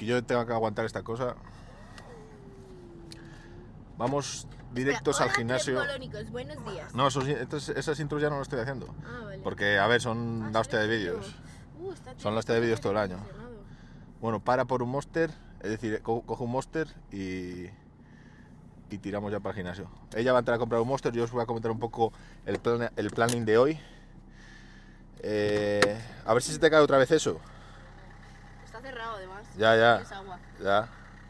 que yo tenga que aguantar esta cosa. Vamos directos al gimnasio. Buenos días. No, esas intros ya no lo estoy haciendo. Vale. Porque, a ver, son la hostia de vídeos. Son la hostia de vídeos todo el año. Bueno, para por un Monster, es decir, cojo un Monster y tiramos ya para el gimnasio. Ella va a entrar a comprar un Monster, yo os voy a comentar un poco el planning de hoy. A ver si se te cae otra vez eso. Está cerrado además. Ya. Es agua. Ya.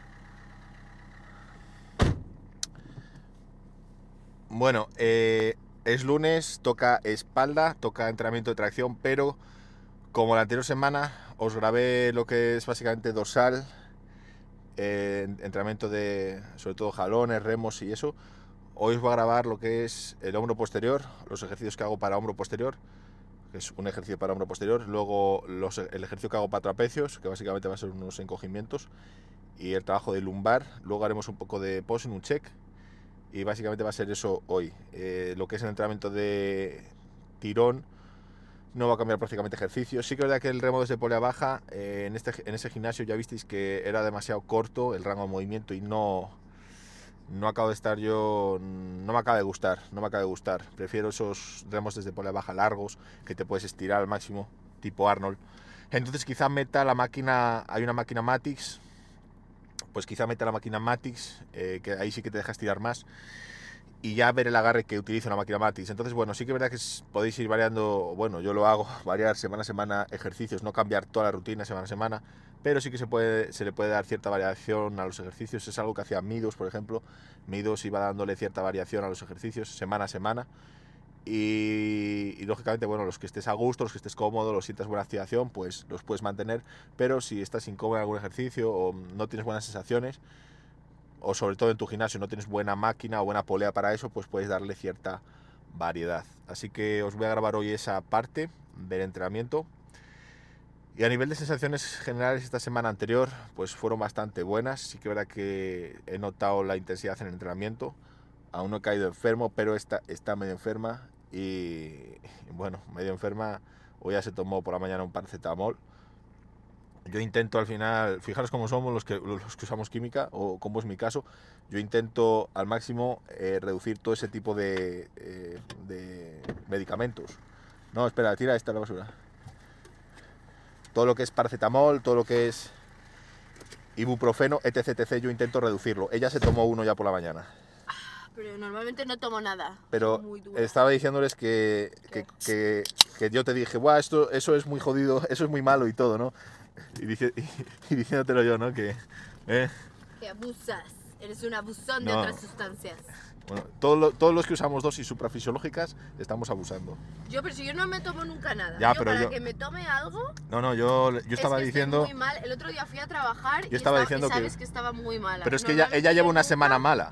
Bueno, es lunes, toca espalda, toca entrenamiento de tracción, pero como la anterior semana os grabé lo que es básicamente dorsal, entrenamiento de sobre todo jalones, remos y eso, hoy os voy a grabar lo que es el hombro posterior, los ejercicios que hago para hombro posterior, que es un ejercicio para hombro posterior, luego el ejercicio que hago para trapecios, que básicamente va a ser unos encogimientos, y el trabajo de lumbar. Luego haremos un poco de posing, un check, y básicamente va a ser eso hoy. Lo que es el entrenamiento de tirón no va a cambiar prácticamente ejercicio. Sí que es verdad que el remo desde polea baja, en ese gimnasio ya visteis que era demasiado corto el rango de movimiento y no acabo de estar yo, no me acaba de gustar. Prefiero esos remos desde polea baja largos, que te puedes estirar al máximo, tipo Arnold. Entonces quizá meta la máquina, hay una máquina Matix, pues quizá meta la máquina Matix, que ahí sí que te deja estirar más, y ya ver el agarre que utiliza una máquina Matix. Entonces, bueno, sí que es verdad que podéis ir variando, bueno, yo lo hago, variar semana a semana ejercicios, no cambiar toda la rutina semana a semana, pero sí que se le puede dar cierta variación a los ejercicios. Es algo que hacía Midos, por ejemplo. Midos iba dándole cierta variación a los ejercicios semana a semana. Y lógicamente, bueno, los que estés a gusto, los que estés cómodo, los sientas buena activación, pues los puedes mantener, pero si estás incómodo en algún ejercicio o no tienes buenas sensaciones, o sobre todo en tu gimnasio no tienes buena máquina o buena polea para eso, pues puedes darle cierta variedad. Así que os voy a grabar hoy esa parte del entrenamiento. Y a nivel de sensaciones generales, esta semana anterior pues fueron bastante buenas. Sí que es verdad que he notado la intensidad en el entrenamiento. Aún no he caído enfermo, pero está medio enferma. Y bueno, medio enferma. Hoy ya se tomó por la mañana un paracetamol. Yo intento al final, fijaros cómo somos los que usamos química, o como es mi caso, yo intento al máximo reducir todo ese tipo de medicamentos. No, espera, tira esta a la basura. Todo lo que es paracetamol, todo lo que es ibuprofeno, etc, yo intento reducirlo. Ella se tomó uno ya por la mañana. Pero normalmente no tomo nada. Pero estaba diciéndoles que yo te dije, guau, eso es muy jodido, eso es muy malo y todo, ¿no? Y diciéndotelo yo, ¿no? Que abusas, eres un abusón de no. Otras sustancias. Bueno, todos los que usamos dosis suprafisiológicas estamos abusando. Pero si yo no me tomo nunca nada. Ya, pero para que me tome algo. No, yo estaba diciendo. Estoy muy mal. El otro día fui a trabajar yo estaba diciendo sabes que estaba muy mala. Pero es que ella lleva una semana mala.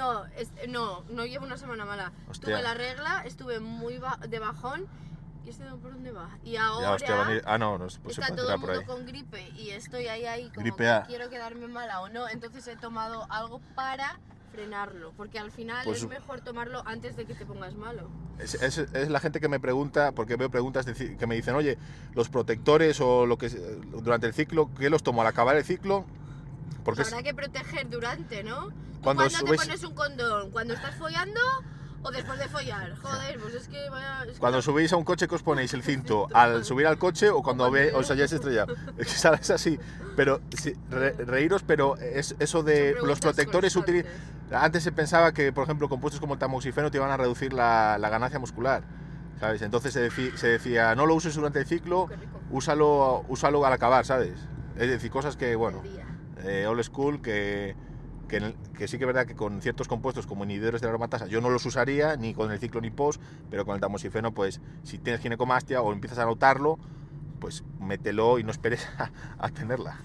No llevo una semana mala. Hostia. Tuve la regla, estuve muy de bajón. ¿Y este por dónde va? Y ahora ya, hostia, no, pues está todo el mundo con gripe y estoy ahí como gripe que quiero quedarme mala o no. Entonces he tomado algo para frenarlo, porque al final pues, es mejor tomarlo antes de que te pongas malo. Es la gente que me pregunta, porque veo preguntas que me dicen, oye, los protectores o lo que durante el ciclo, ¿qué los tomo al acabar el ciclo? Porque habrá que proteger durante, ¿no? Cuando te pones un condón? ¿Cuando estás follando o después de follar? Joder, pues es que vaya... Cuando subís a un coche, que os ponéis el cinto al subir al coche o cuando os hayáis estrellado. Es así. Pero reíros, pero es eso de los protectores antes se pensaba que, por ejemplo, compuestos como el tamoxifeno te iban a reducir la ganancia muscular, ¿sabes? Entonces se decía, no lo uses durante el ciclo, úsalo al acabar, ¿sabes? Es decir, cosas que, bueno, old school, que sí que es verdad que con ciertos compuestos como inhibidores de la aromatasa yo no los usaría ni con el ciclo ni post, pero con el tamoxifeno, pues si tienes ginecomastia o empiezas a notarlo, pues mételo y no esperes a tenerla.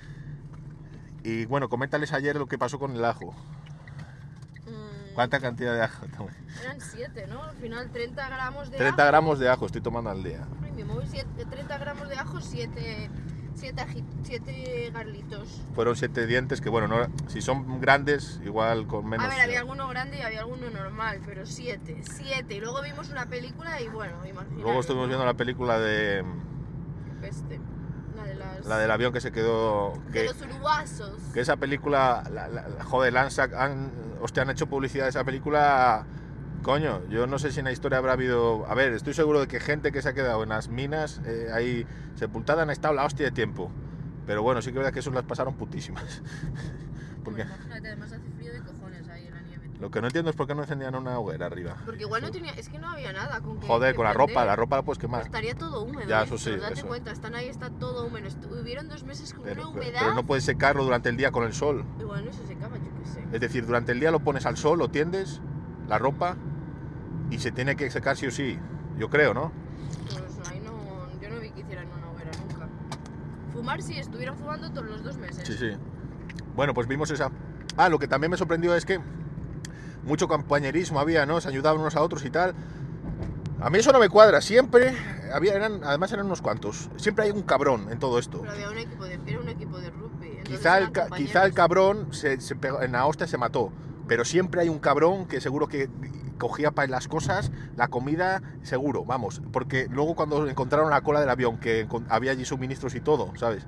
Y bueno, coméntales ayer lo que pasó con el ajo. ¿Cuánta cantidad de ajo tomé? Eran 7, ¿no? Al final 30 gramos de 30 gramos de ajo estoy tomando al día. Me moví 30 gramos de ajo, 7 garlitos. Fueron 7 dientes que, bueno, no, si son grandes, igual con menos... A ver, había alguno grande y había alguno normal, pero 7. Y luego vimos una película y bueno, imagínate. Luego estuvimos viendo la película de... Peste. La del avión que se quedó... de los uruguasos. Que esa película... joder, hostia, han hecho publicidad de esa película... Coño, yo no sé si en la historia habrá habido... A ver, estoy seguro de que gente que se ha quedado en las minas ahí sepultada han estado la hostia de tiempo. Pero bueno, sí que es verdad que esos las pasaron putísimas. Porque... Imagínate, además hace frío de cojones ahí en la nieve. Lo que no entiendo es por qué no encendían una hoguera arriba. Porque igual no tenía... Es que no había nada con que... Joder, que con la prender. ropa la puedes quemar. Estaría todo húmedo. Ya, eso sí, Date eso. cuenta, están ahí, está todo húmedo. Hubieron 2 meses con una humedad. Pero no puedes secarlo durante el día con el sol. Igual no se secaba, yo qué sé. Es decir, durante el día lo pones al sol, lo tiendes, la ropa, y se tiene que secar sí o sí. Yo creo, ¿no? Pues ahí no... Yo no vi que hicieran una hoguera nunca. Fumar sí, estuvieron fumando todos los 2 meses. Sí, sí. Bueno, pues vimos esa... Ah, lo que también me sorprendió es que mucho compañerismo había, ¿no? Se ayudaban unos a otros y tal. A mí eso no me cuadra. Siempre además eran unos cuantos. Siempre hay un cabrón en todo esto. Pero había era un equipo de rugby. Quizá el cabrón se pegó, en la hostia se mató. Pero siempre hay un cabrón que seguro que cogía para las cosas, la comida, seguro, vamos. Porque luego cuando encontraron la cola del avión, que había allí suministros y todo, ¿sabes?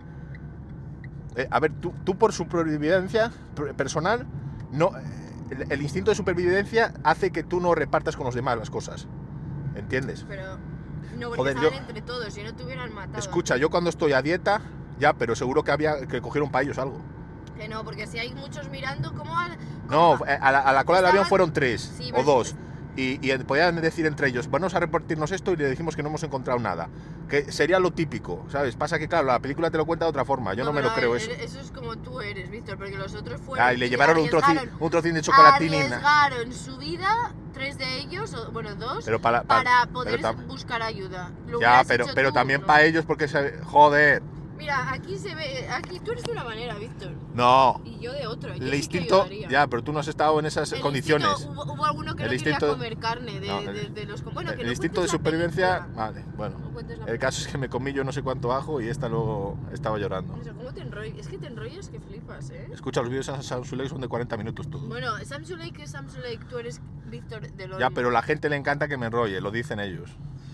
A ver, tú por supervivencia personal, no, el instinto de supervivencia hace que tú no repartas con los demás las cosas. ¿Entiendes? Pero no, porque Joder, estaban entre todos, si no te hubieran matado. Escucha, yo cuando estoy a dieta, ya, pero seguro que cogieron para ellos algo. Que no, porque si hay muchos mirando, ¿cómo No, a la cola del avión fueron 3 sí, o 2. Y podían decir entre ellos, vamos a repartirnos esto, y le dijimos que no hemos encontrado nada. Que sería lo típico, ¿sabes? Pasa que, claro, la película te lo cuenta de otra forma. Yo no me lo creo eso. Eso es como tú eres, Víctor, porque los otros fueron... Y le llevaron un trocín de chocolatín. Arriesgaron su vida, 3 de ellos, bueno, 2, pero para poder buscar ayuda. Ya, pero también para ellos, porque joder. Mira, aquí se ve, aquí tú eres de una manera, Víctor. No. Y yo de otra. El instinto, ya, pero tú no has estado en esas condiciones. Hubo alguno que no quería comer carne de los... Bueno, que el no instinto de supervivencia, vale, bueno. No El caso es que me comí yo no sé cuánto ajo y esta luego estaba llorando. ¿Cómo te enrollas? Es que te enrollas que flipas, ¿eh? Escucha, los vídeos de Samsung Lake son de 40 minutos todos. Bueno, Samsung Lake es Samsung Lake, tú eres Víctor de Loli. Ya, pero a la gente le encanta que me enrolle, lo dicen ellos.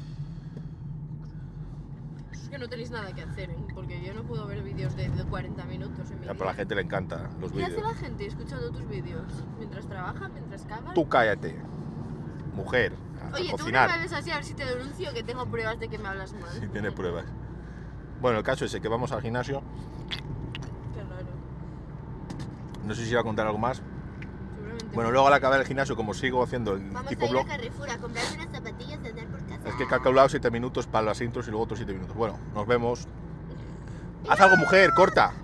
Es que no tenéis nada que hacer, ¿eh? Porque yo no puedo ver vídeos de 40 minutos en mi vida. Pero a la gente le encanta los vídeos. ¿Qué hace la gente escuchando tus vídeos? ¿Mientras trabaja? ¿Mientras caga? Tú cállate, mujer, a Oye, cocinar. tú no me hables así a ver si te denuncio, que tengo pruebas de que me hablas mal. Sí, tiene pruebas. Bueno, el caso es que vamos al gimnasio. Qué raro. No sé si iba a contar algo más. Seguramente. Bueno, luego al acabar el gimnasio, como sigo haciendo el Vamos tipo a ir blog, a Carrefour a comprarme unas zapatillas de andar por casa. es que he calculado 7 minutos para las intros y luego otros 7 minutos. Bueno, nos vemos. ¡Haz algo, mujer! ¡Corta!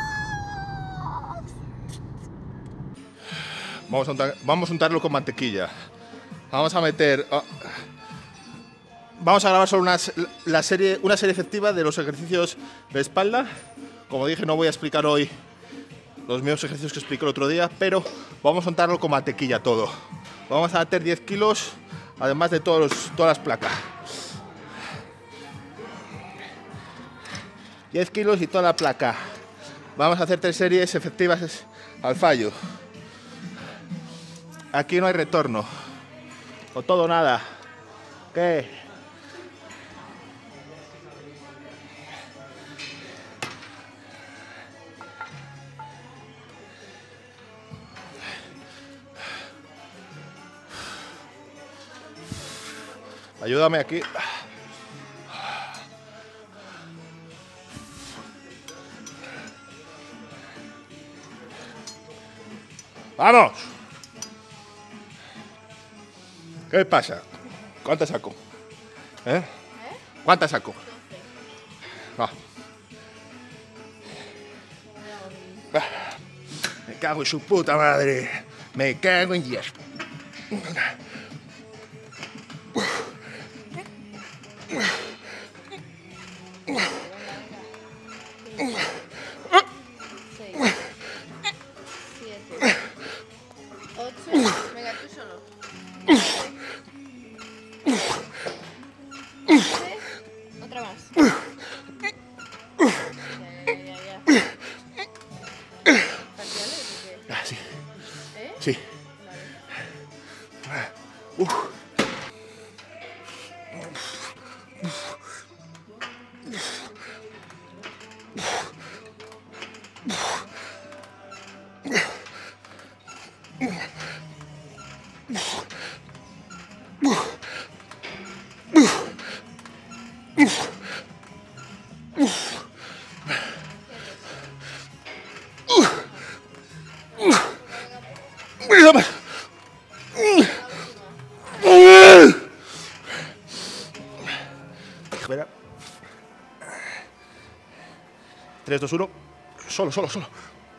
Vamos a untarlo con mantequilla. Vamos a meter... Vamos a grabar solo una serie efectiva de los ejercicios de espalda. Como dije, no voy a explicar hoy los mismos ejercicios que expliqué el otro día, pero vamos a untarlo con mantequilla todo. Vamos a meter 10 kilos, además de todas las placas. 10 kilos y toda la placa. Vamos a hacer 3 series efectivas al fallo. Aquí no hay retorno. O todo o nada. ¿Qué? Ayúdame aquí. ¡Vamos! ¿Qué pasa? ¿Cuántas saco? ¿Eh? ¿Cuántas saco? Va. Me cago en su puta madre. Me cago en Dios. 8. Venga, tú solo. 12. Otra más. Ya. ¿Parciales o qué? Ah, sí. ¿Eh? Sí. Vale. Espera. 3, 2, 1. Solo, solo, solo.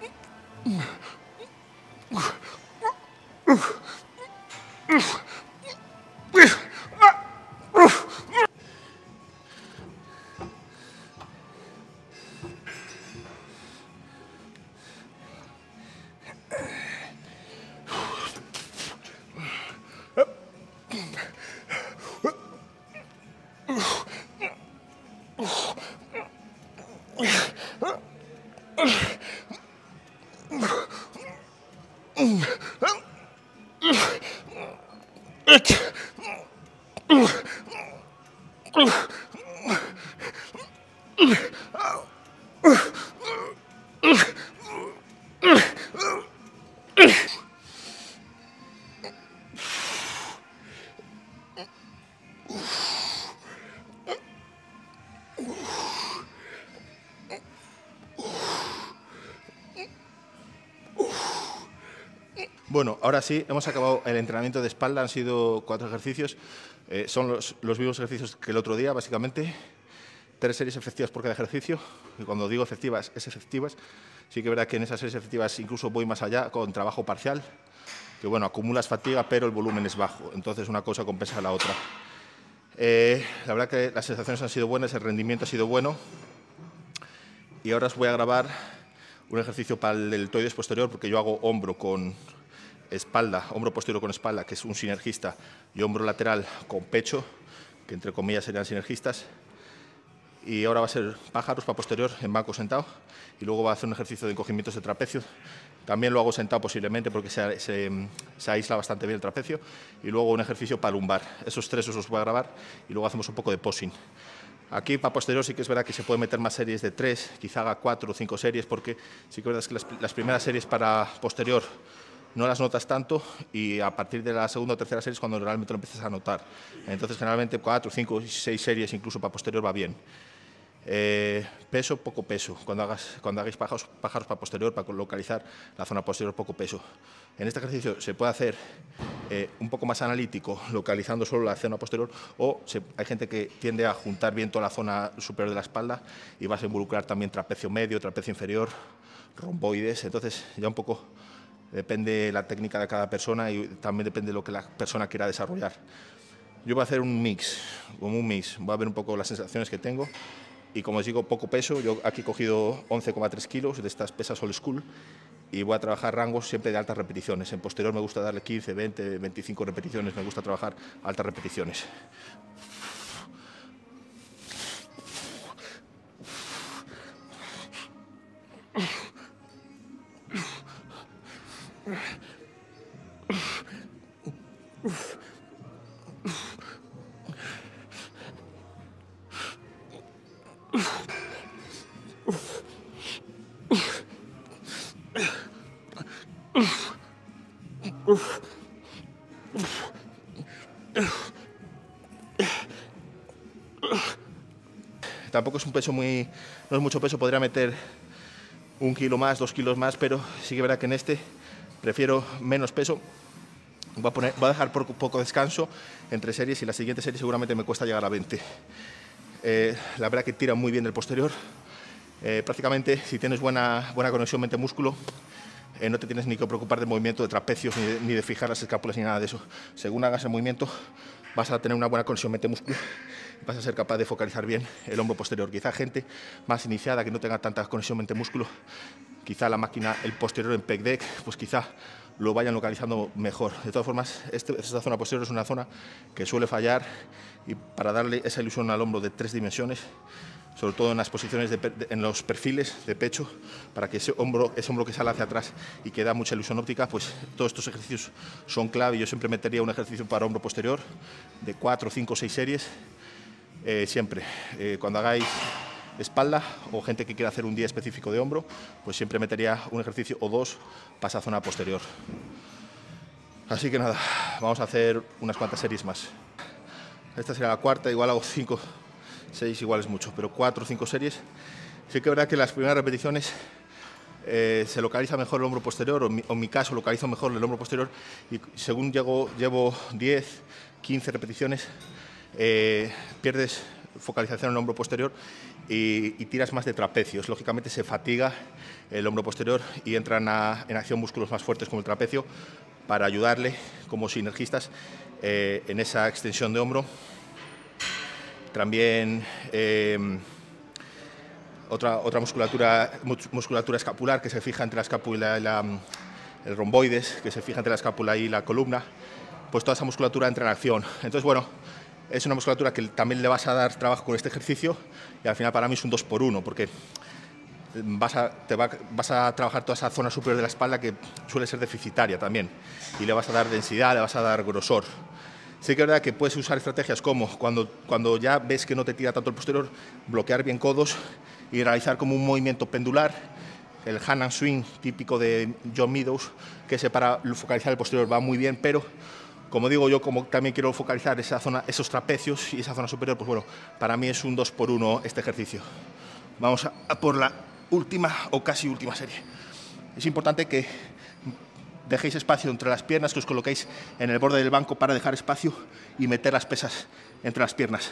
Bueno, ahora sí, hemos acabado el entrenamiento de espalda, han sido 4 ejercicios, son los mismos ejercicios que el otro día, básicamente, 3 series efectivas por cada ejercicio, y cuando digo efectivas, es efectivas, sí que es verdad que en esas series efectivas incluso voy más allá con trabajo parcial, que bueno, acumulas fatiga, pero el volumen es bajo, entonces una cosa compensa a la otra. La verdad que las sensaciones han sido buenas, el rendimiento ha sido bueno, y ahora os voy a grabar un ejercicio para el deltoides posterior, porque yo hago hombro con espalda, hombro posterior con espalda, que es un sinergista, y hombro lateral con pecho, que entre comillas serían sinergistas. Y ahora va a ser pájaros para posterior en banco sentado, y luego va a hacer un ejercicio de encogimientos de trapecio. También lo hago sentado posiblemente porque se aísla bastante bien el trapecio, y luego un ejercicio para lumbar. Esos 3 os voy a grabar y luego hacemos un poco de posing. Aquí para posterior sí que es verdad que se puede meter más series de 3, quizá haga 4 o 5 series, porque sí que es verdad que las primeras series para posterior no las notas tanto, y a partir de la segunda o tercera serie es cuando realmente lo empiezas a notar. Entonces generalmente 4, 5, 6 series incluso para posterior va bien. Peso, poco peso. Cuando hagáis pájaros para posterior, para localizar la zona posterior, poco peso. En este ejercicio se puede hacer un poco más analítico, localizando solo la zona posterior, o hay gente que tiende a juntar bien toda la zona superior de la espalda y vas a involucrar también trapecio medio, trapecio inferior, romboides. Entonces ya un poco depende la técnica de cada persona y también depende de lo que la persona quiera desarrollar. Yo voy a hacer un mix, voy a ver un poco las sensaciones que tengo. Y como os digo, poco peso. Yo aquí he cogido 11,3 kilos de estas pesas old school y voy a trabajar rangos siempre de altas repeticiones. En posterior me gusta darle 15, 20, 25 repeticiones, me gusta trabajar altas repeticiones. Tampoco es un peso no es mucho peso, podría meter 1 kilo más, 2 kilos más, pero sí que verá que en este prefiero menos peso. Voy a dejar poco descanso entre series, y la siguiente serie seguramente me cuesta llegar a 20. La verdad que tira muy bien el posterior. Prácticamente, si tienes buena conexión mente-músculo, no te tienes ni que preocupar del movimiento de trapecios, ni de fijar las escápulas, ni nada de eso. Según hagas el movimiento, vas a tener una buena conexión mente-músculo, vas a ser capaz de focalizar bien el hombro posterior. Quizá gente más iniciada, que no tenga tanta conexión mente-músculo, quizá la máquina, el posterior en pec deck, pues quizá lo vayan localizando mejor. De todas formas, esta zona posterior es una zona que suele fallar, y para darle esa ilusión al hombro de 3 dimensiones, sobre todo en las posiciones, en los perfiles de pecho, para que ese hombro que sale hacia atrás y que da mucha ilusión óptica, pues todos estos ejercicios son clave. Yo siempre metería un ejercicio para hombro posterior de 4, 5, 6 series, siempre. Cuando hagáis espalda o gente que quiera hacer un día específico de hombro, pues siempre metería un ejercicio o 2 para esa zona posterior. Así que nada. vamos a hacer unas cuantas series más. Esta será la cuarta, igual hago 5, 6 igual es mucho, pero 4 o 5 series. Sí que es verdad que las primeras repeticiones se localiza mejor el hombro posterior, o en mi caso localizo mejor el hombro posterior, y según llevo 10, 15 repeticiones, pierdes focalización en el hombro posterior y tiras más de trapecios. Lógicamente se fatiga el hombro posterior y entran en acción músculos más fuertes como el trapecio para ayudarle como sinergistas en esa extensión de hombro. También otra musculatura escapular que se fija entre la escápula y el romboides, que se fija entre la escápula y la columna, pues toda esa musculatura entra en acción. Entonces, bueno, es una musculatura que también le vas a dar trabajo con este ejercicio y al final para mí es un 2 por 1 porque vas a trabajar toda esa zona superior de la espalda que suele ser deficitaria también y le vas a dar densidad, le vas a dar grosor. Sí que es verdad que puedes usar estrategias como cuando ya ves que no te tira tanto el posterior, bloquear bien codos y realizar como un movimiento pendular, el hand and swing típico de John Meadows, que ese para focalizar el posterior va muy bien, pero como digo yo, como también quiero focalizar esa zona, esos trapecios y esa zona superior, pues bueno, para mí es un 2 por 1 este ejercicio. Vamos a por la última o casi última serie. Es importante que dejéis espacio entre las piernas, que os coloquéis en el borde del banco para dejar espacio y meter las pesas entre las piernas.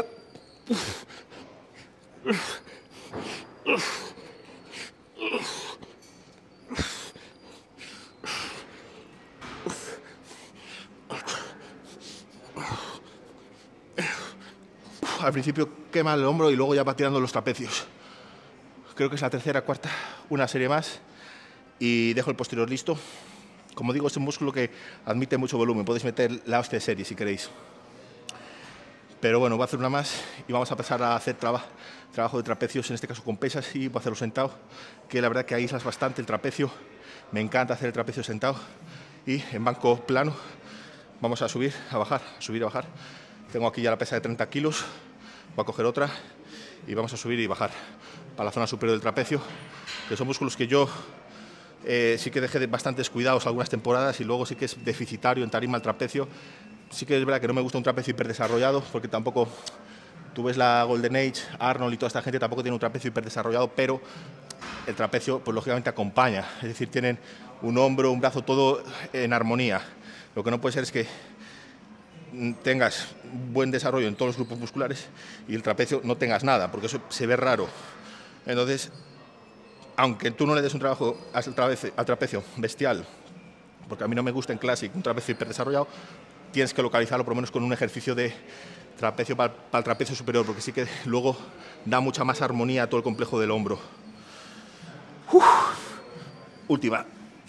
Al principio quema el hombro y luego ya va tirando los trapecios. Creo que es la tercera, cuarta, una serie más y dejo el posterior listo. Como digo, es un músculo que admite mucho volumen, podéis meter la hostia de serie si queréis. Pero bueno, voy a hacer una más y vamos a empezar a hacer trabajo de trapecios, en este caso con pesas, y voy a hacerlo sentado, que la verdad que aíslas bastante el trapecio. Me encanta hacer el trapecio sentado y en banco plano. Vamos a subir, a bajar, a subir, a bajar. Tengo aquí ya la pesa de 30 kilos, voy a coger otra y vamos a subir y bajar para la zona superior del trapecio, que son músculos que yo sí que dejé bastante descuidados algunas temporadas y luego sí que es deficitario en tarima el trapecio. Sí que es verdad que no me gusta un trapecio hiperdesarrollado porque tampoco, tú ves la Golden Age, Arnold y toda esta gente tampoco tiene un trapecio hiperdesarrollado, pero el trapecio pues lógicamente acompaña, es decir, tienen un hombro, un brazo, todo en armonía. Lo que no puede ser es que tengas buen desarrollo en todos los grupos musculares y el trapecio no tengas nada, porque eso se ve raro. Entonces, aunque tú no le des un trabajo al trapecio bestial, porque a mí no me gusta en Classic un trapecio hiperdesarrollado, tienes que localizarlo por lo menos con un ejercicio de trapecio para el trapecio superior, porque sí que luego da mucha más armonía a todo el complejo del hombro. Última.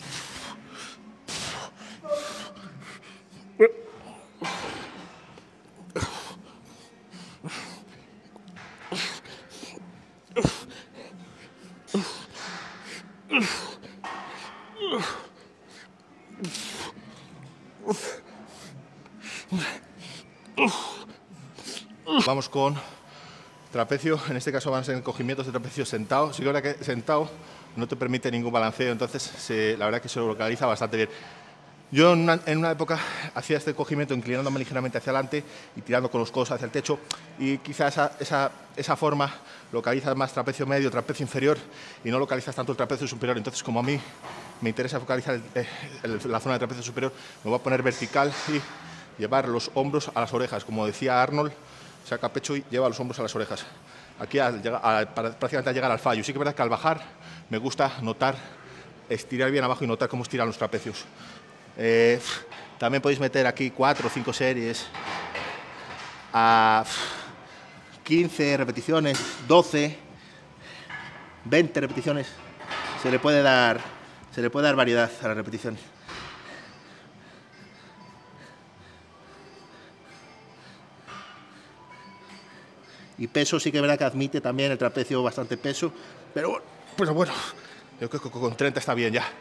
Vamos con trapecio, en este caso van a ser encogimientos de trapecio sentado. Sí que la verdad que sentado no te permite ningún balanceo, entonces la verdad que se lo localiza bastante bien. Yo en una época hacía este encogimiento inclinándome ligeramente hacia adelante y tirando con los codos hacia el techo, y quizás esa forma localiza más trapecio medio, trapecio inferior y no localizas tanto el trapecio superior. Entonces, como a mí me interesa focalizar la zona de trapecio superior, me voy a poner vertical y llevar los hombros a las orejas. Como decía Arnold, saca pecho y lleva los hombros a las orejas. Aquí prácticamente al llegar al fallo. Sí que es verdad que al bajar me gusta notar, estirar bien abajo y notar cómo estiran los trapecios. También podéis meter aquí 4 o 5 series a 15 repeticiones, 12, 20 repeticiones. Se le puede dar variedad a las repeticiones. Y peso sí que es verdad que admite también el trapecio bastante peso, pero bueno, yo creo que con 30 está bien ya.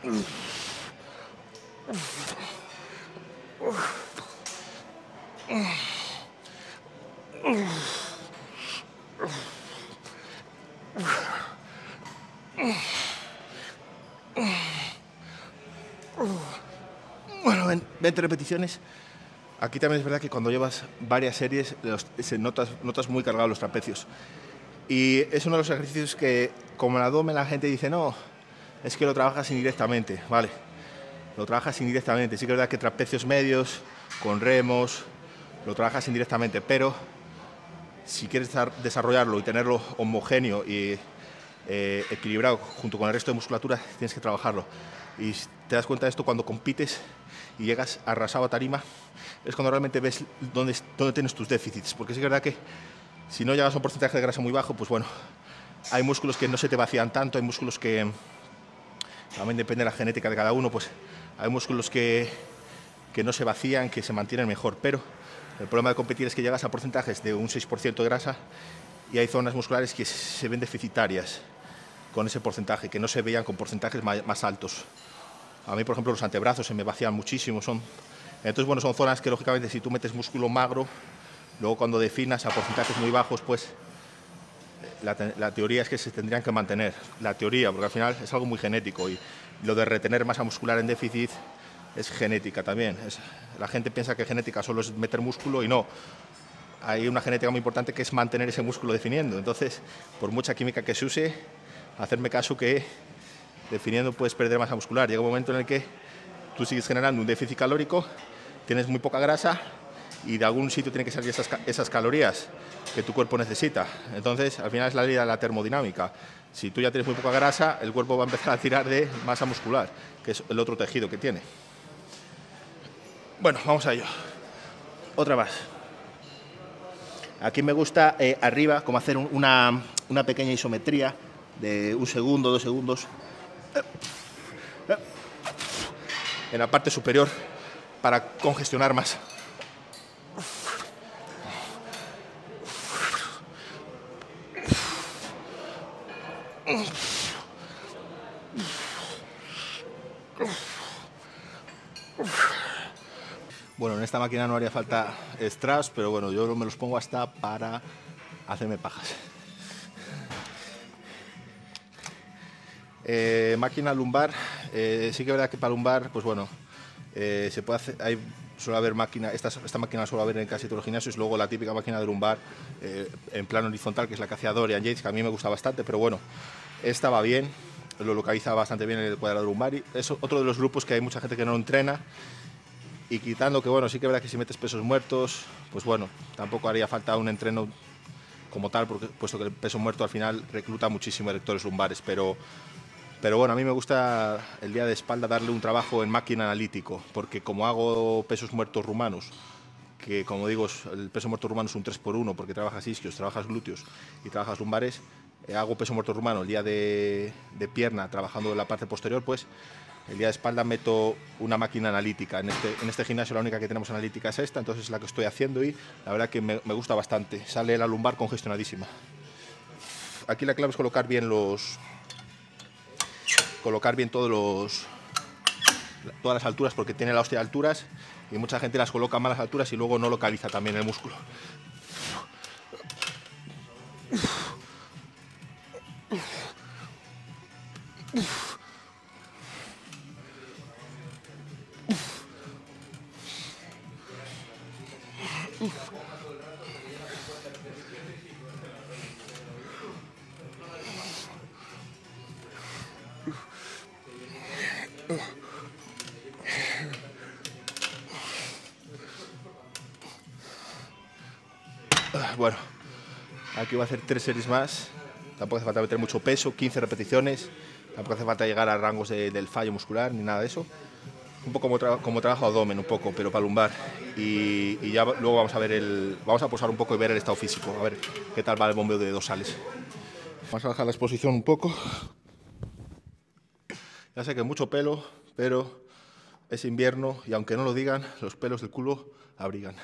Bueno, 20 repeticiones. Aquí también es verdad que cuando llevas varias series notas muy cargados los trapecios. Y es uno de los ejercicios que, como el abdomen, la gente dice, no, es que lo trabajas indirectamente, ¿vale? Lo trabajas indirectamente. Sí que es verdad que trapecios medios, con remos, lo trabajas indirectamente, pero si quieres desarrollarlo y tenerlo homogéneo y equilibrado junto con el resto de musculatura, tienes que trabajarlo. Y te das cuenta de esto cuando compites y llegas arrasado a tarima, es cuando realmente ves dónde tienes tus déficits, porque sí que es verdad que si no llegas a un porcentaje de grasa muy bajo, pues bueno, hay músculos que no se te vacían tanto, hay músculos que también depende de la genética de cada uno, pues hay músculos que no se vacían, que se mantienen mejor, pero el problema de competir es que llegas a porcentajes de un 6% de grasa y hay zonas musculares que se ven deficitarias con ese porcentaje, que no se veían con porcentajes más altos. A mí, por ejemplo, los antebrazos se me vacían muchísimo. Entonces, bueno, son zonas que, lógicamente, si tú metes músculo magro, luego cuando definas a porcentajes muy bajos, pues la teoría es que se tendrían que mantener. La teoría, porque al final es algo muy genético y lo de retener masa muscular en déficit es genética también. La gente piensa que genética solo es meter músculo y no. Hay una genética muy importante que es mantener ese músculo definiendo. Entonces, por mucha química que se use, hacerme caso que definiendo puedes perder masa muscular. Llega un momento en el que tú sigues generando un déficit calórico, tienes muy poca grasa y de algún sitio tienen que salir esas calorías que tu cuerpo necesita. Entonces, al final es la ley de la termodinámica. Si tú ya tienes muy poca grasa, el cuerpo va a empezar a tirar de masa muscular, que es el otro tejido que tiene. Bueno, vamos a ello. Otra más. Aquí me gusta arriba como hacer una pequeña isometría de 1 segundo, 2 segundos en la parte superior para congestionar más. Bueno, en esta máquina no haría falta straps, pero bueno, yo me los pongo hasta para hacerme pajas. Máquina lumbar, sí que es verdad que para lumbar, pues bueno, se puede hacer, suele haber máquina, esta máquina suele haber en casi todos los gimnasios, luego la típica máquina de lumbar en plano horizontal, que es la que hacía Dorian Yates, que a mí me gusta bastante, pero bueno, esta va bien, lo localiza bastante bien en el cuadrado lumbar y es otro de los grupos que hay mucha gente que no lo entrena. Y quitando que, bueno, sí que es verdad que si metes pesos muertos, pues bueno, tampoco haría falta un entreno como tal, porque, puesto que el peso muerto al final recluta muchísimo erectores lumbares, pero bueno, a mí me gusta el día de espalda darle un trabajo en máquina analítico, porque como hago pesos muertos rumanos, que como digo, el peso muerto rumano es un 3x1, porque trabajas isquios, trabajas glúteos y trabajas lumbares, hago peso muerto rumano el día de pierna, trabajando en la parte posterior, pues el día de espalda meto una máquina analítica. En este gimnasio la única que tenemos analítica es esta, entonces es la que estoy haciendo y la verdad que me gusta bastante. Sale la lumbar congestionadísima. Aquí la clave es colocar bien todas las alturas, porque tiene la hostia de alturas y mucha gente las coloca a malas alturas y luego no localiza también el músculo. Bueno, aquí voy a hacer 3 series más. Tampoco hace falta meter mucho peso, 15 repeticiones. Tampoco hace falta llegar a rangos del fallo muscular ni nada de eso. Un poco como trabajo abdomen, un poco, pero para lumbar. Y ya luego vamos a posar un poco y ver el estado físico, a ver qué tal va el bombeo de dorsales. Vamos a bajar la exposición un poco. Ya sé que mucho pelo, pero es invierno y aunque no lo digan, los pelos del culo abrigan.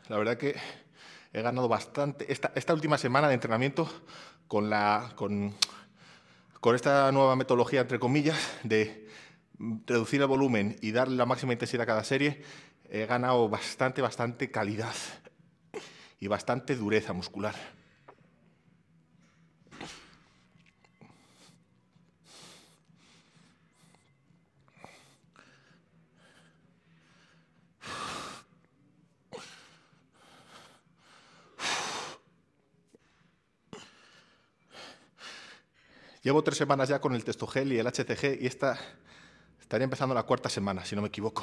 La verdad que he ganado bastante. Esta última semana de entrenamiento con esta nueva metodología, entre comillas, de reducir el volumen y darle la máxima intensidad a cada serie, he ganado bastante calidad y bastante dureza muscular. Llevo 3 semanas ya con el Testogel y el HCG y estaría empezando la 4ª semana, si no me equivoco.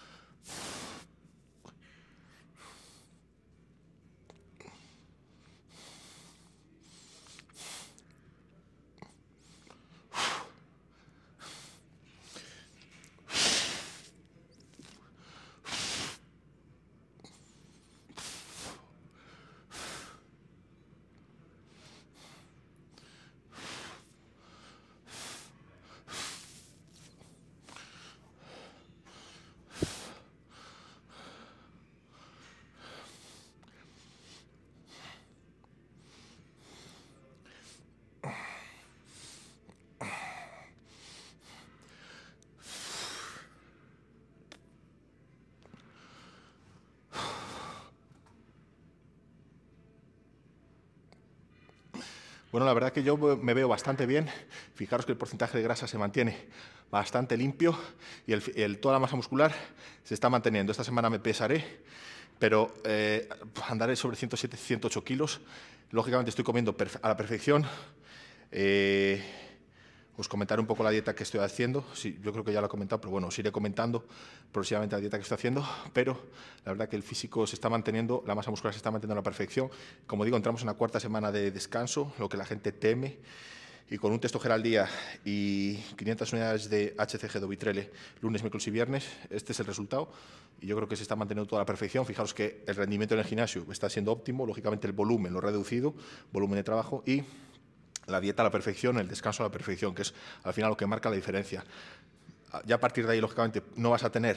Bueno, la verdad que yo me veo bastante bien. Fijaros que el porcentaje de grasa se mantiene bastante limpio y toda la masa muscular se está manteniendo. Esta semana me pesaré, pero andaré sobre 107, 108 kilos. Lógicamente estoy comiendo a la perfección. Os comentaré un poco la dieta que estoy haciendo. Sí, yo creo que ya lo he comentado, pero bueno, os iré comentando próximamente la dieta que estoy haciendo. Pero la verdad que el físico se está manteniendo, la masa muscular se está manteniendo a la perfección. Como digo, entramos en la 4ª semana de descanso, lo que la gente teme. Y con un Testogel al día y 500 unidades de HCG Dovitrele lunes, miércoles y viernes, este es el resultado. Y yo creo que se está manteniendo toda la perfección. Fijaros que el rendimiento en el gimnasio está siendo óptimo. Lógicamente el volumen lo he reducido, volumen de trabajo y la dieta a la perfección, el descanso a la perfección, que es al final lo que marca la diferencia. Ya a partir de ahí, lógicamente, no vas a tener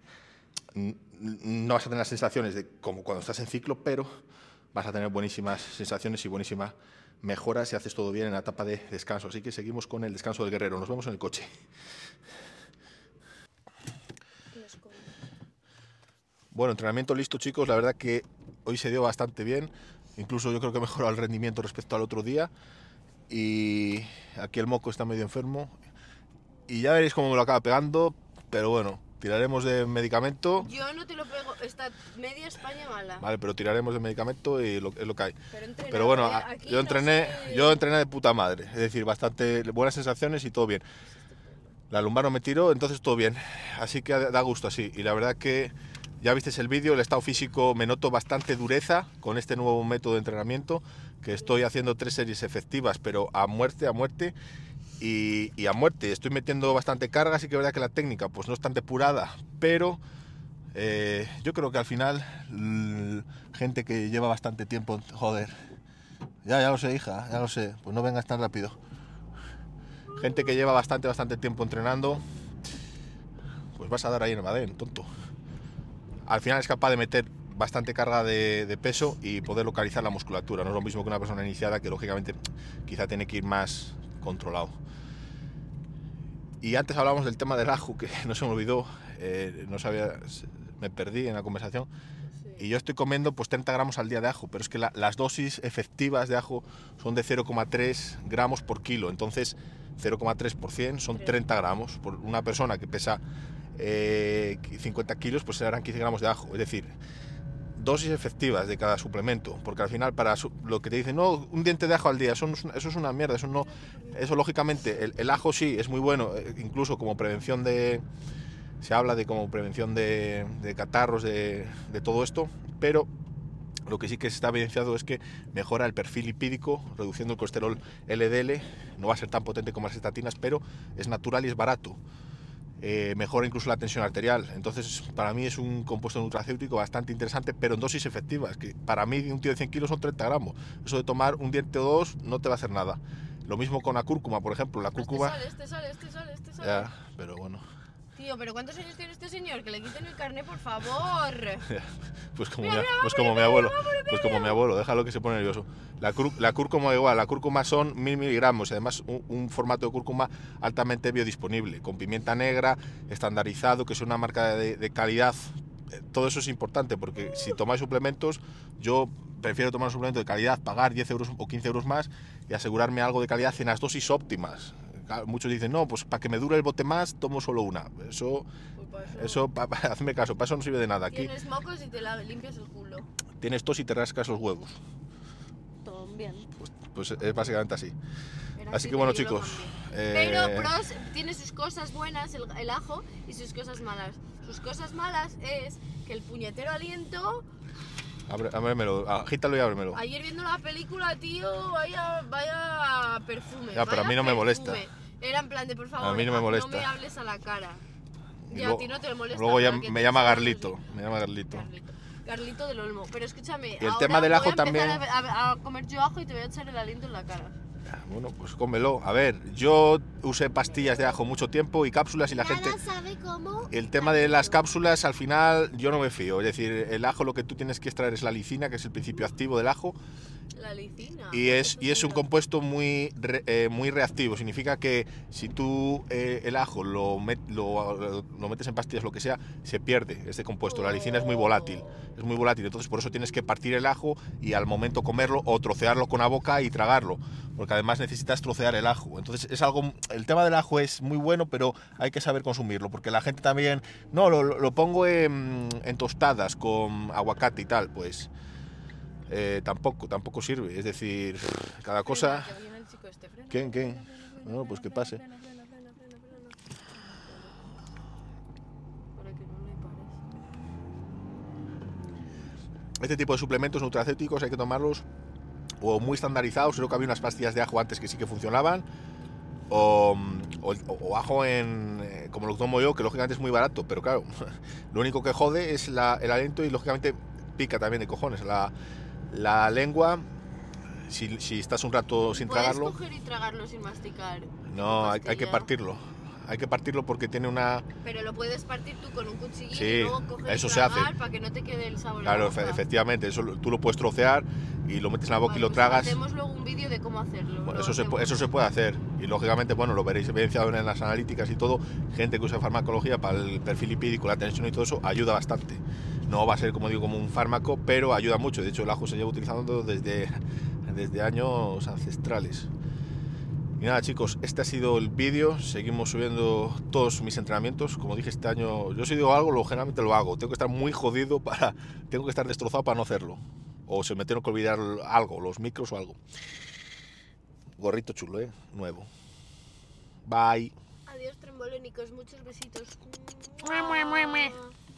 las sensaciones de como cuando estás en ciclo, pero vas a tener buenísimas sensaciones y buenísimas mejoras si haces todo bien en la etapa de descanso. Así que seguimos con el descanso del guerrero. Nos vemos en el coche. Bueno, entrenamiento listo, chicos. La verdad que hoy se dio bastante bien. Incluso yo creo que he mejorado el rendimiento respecto al otro día. Y aquí el moco está medio enfermo y ya veréis cómo me lo acaba pegando, pero bueno, tiraremos de medicamento. Yo no te lo pego, está media España mala. Vale, pero tiraremos de medicamento y es lo que hay. Pero bueno, yo entrené de puta madre, es decir, bastante buenas sensaciones y todo bien. La lumbar no me tiró, entonces todo bien, así que da gusto así. Y la verdad que ya visteis el vídeo, el estado físico, me noto bastante dureza con este nuevo método de entrenamiento, que estoy haciendo 3 series efectivas, pero a muerte y a muerte. Estoy metiendo bastante carga, así que es verdad que la técnica pues no es tan depurada, pero yo creo que al final gente que lleva bastante tiempo, joder, ya lo sé, hija, ya lo sé, pues no vengas tan rápido. Gente que lleva bastante tiempo entrenando, pues vas a dar ahí en el madén, tonto. Al final es capaz de meter bastante carga de peso y poder localizar la musculatura. No es lo mismo que una persona iniciada, que lógicamente quizá tiene que ir más controlado. Y antes hablábamos del tema del ajo, que no se me olvidó, me perdí en la conversación. Sí. Y yo estoy comiendo pues 30 gramos al día de ajo, pero es que las dosis efectivas de ajo son de 0,3 gramos por kilo. Entonces 0,3 por 100 son 30 gramos. Por una persona que pesa 50 kilos, pues serán 15 gramos de ajo. Es decir, dosis efectivas de cada suplemento, porque al final para lo que te dicen, no, un diente de ajo al día, eso es una mierda, eso lógicamente, el ajo sí es muy bueno, incluso como prevención se habla de como prevención de catarros, de todo esto, pero lo que sí que se está evidenciado es que mejora el perfil lipídico, reduciendo el colesterol LDL, no va a ser tan potente como las estatinas, pero es natural y es barato. Mejora incluso la tensión arterial. Entonces para mí es un compuesto nutracéutico bastante interesante, pero en dosis efectivas, que para mí un tío de 100 kilos son 30 gramos. Eso de tomar un diente o dos no te va a hacer nada. Lo mismo con la cúrcuma, por ejemplo. La cúrcuma... Este sale. Ya, pero bueno. Tío, ¿pero cuántos años tiene este señor? Que le quiten el carnet, por favor. Pues como mi abuelo. Pues como mi abuelo, déjalo que se pone nervioso. La cúrcuma igual, la cúrcuma son 1000 miligramos y además un formato de cúrcuma altamente biodisponible, con pimienta negra, estandarizado, que es una marca de calidad. Todo eso es importante porque si tomáis suplementos, yo prefiero tomar un suplemento de calidad, pagar 10 euros o 15 euros más y asegurarme algo de calidad en las dosis óptimas. Muchos dicen, no, pues para que me dure el bote más, tomo solo una. Hazme caso, para eso no sirve de nada. Aquí tienes mocos y te limpias el culo. tienes tos y te rascas los huevos. Todo bien. Pues es básicamente así. Pero Así que bueno, te digo chicos. también. Pero pros, tiene sus cosas buenas el ajo y sus cosas malas. Sus cosas malas es que el puñetero aliento. Ábremelo, agítalo y ábremelo. Ayer viendo la película, tío, vaya perfume. Ya, pero a mí no me molesta. Era en plan de, por favor, A mí no me molesta. no me hables a la cara. Y Ya, luego, a ti no te molesta. luego ya pero que me te llama sabes Garlito. así. Me llama Garlito. Garlito del Olmo. Pero escúchame, Y el ahora tema del ajo voy a empezar también. a comer yo ajo y te voy a echar el aliento en la cara. Bueno, pues cómelo. A ver, yo usé pastillas de ajo mucho tiempo y cápsulas y la gente... sabe cómo. El tema de las cápsulas, al final, yo no me fío. Es decir, el ajo lo que tú tienes que extraer es la lisina, que es el principio activo del ajo. La lisina. Y es un compuesto muy reactivo. Significa que si tú el ajo lo metes en pastillas, lo que sea, se pierde este compuesto. La lisina es muy volátil. Es muy volátil. Entonces por eso tienes que partir el ajo y al momento comerlo o trocearlo con la boca y tragarlo. Porque además necesitas trocear el ajo. Entonces es algo... El tema del ajo es muy bueno, pero hay que saber consumirlo. Porque la gente también... No, lo pongo en tostadas con aguacate y tal. Pues... tampoco sirve, es decir, cada cosa... ¿Quién? No, pues que pase. Para que no le pares. Este tipo de suplementos nutracéuticos hay que tomarlos o muy estandarizados. Creo que había unas pastillas de ajo antes que sí que funcionaban, o ajo como lo tomo yo, que lógicamente es muy barato, pero claro, lo único que jode es el aliento y lógicamente pica también de cojones. La lengua, si estás un rato sin tragarlo... ¿Puedes coger y tragarlo sin masticar? No, hay que partirlo. Hay que partirlo porque tiene una... Pero lo puedes partir tú con un cuchillín Sí, y luego coger eso y se hace. tragar para que no te quede el sabor. Claro, en la boca. efectivamente, eso tú lo puedes trocear y lo metes en la boca y lo Pues tragas. hacemos luego un vídeo de cómo hacerlo. Bueno, eso se puede hacer y lógicamente, bueno, lo veréis evidenciado en las analíticas y todo. Gente que usa farmacología para el perfil lipídico, la tensión y todo eso ayuda bastante. No va a ser, como digo, como un fármaco, pero ayuda mucho. De hecho, el ajo se lleva utilizando desde años ancestrales. Y nada, chicos, este ha sido el vídeo. Seguimos subiendo todos mis entrenamientos. Como dije, este año yo si digo algo, generalmente lo hago. Tengo que estar muy jodido tengo que estar destrozado para no hacerlo. O se me tengo que olvidar algo, los micros o algo. Gorrito chulo, nuevo. Bye. Adiós, trembolénicos. Muchos besitos.